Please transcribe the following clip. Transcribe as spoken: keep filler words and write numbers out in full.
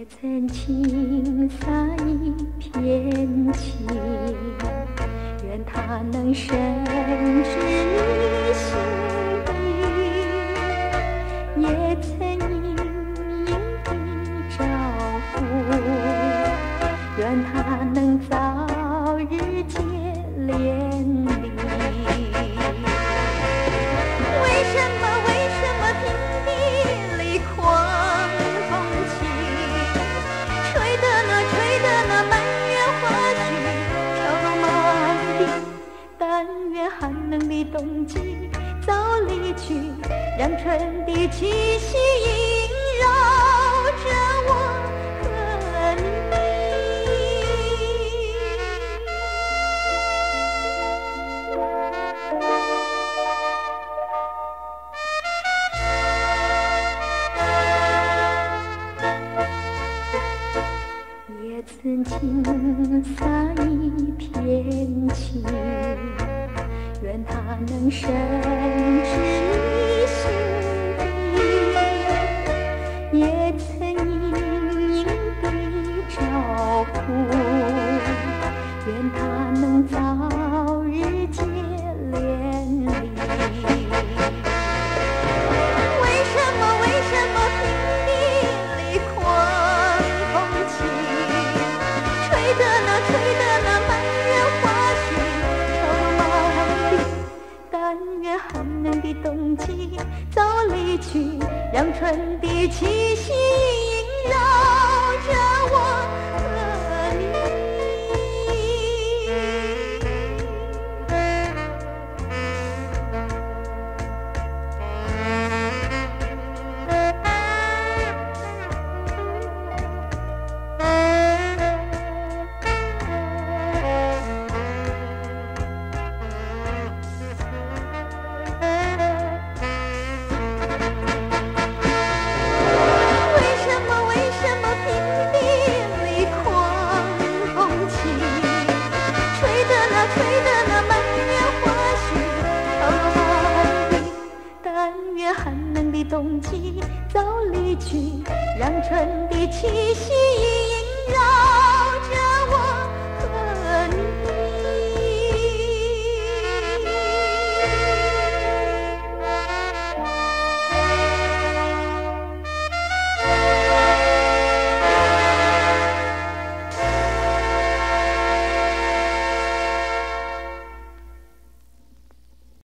曾轻撒一片情，愿它能深植你心底。也曾殷殷的照拂，愿它能早日结连理。为什么为什么平地里狂风起，吹得那吹得那满园花絮飘落满地。但愿寒冷的冬季早离去，让春的气息萦绕着我和你。也曾轻撒一片情，愿它能深植你心底。也曾殷殷的照拂，愿它能早日结连理。为什么为什么平地里狂风起，吹得那吹得那满园花絮飘落满地。但愿寒冷的冬季早离去，让春的气息萦绕着我和你。冬季早离去，让春的气息萦绕